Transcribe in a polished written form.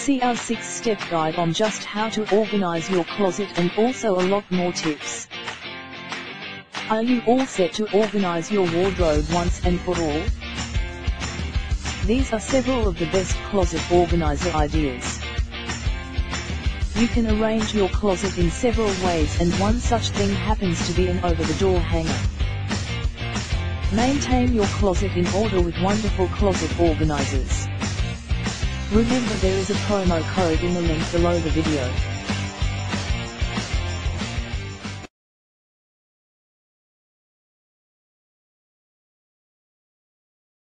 see our 6-step guide on just how to organize your closet and also a lot more tips. Are you all set to organize your wardrobe once and for all? These are several of the best closet organizer ideas. You can arrange your closet in several ways, and one such thing happens to be an over-the-door hanger. Maintain your closet in order with wonderful closet organizers. Remember, there is a promo code in the link below the video.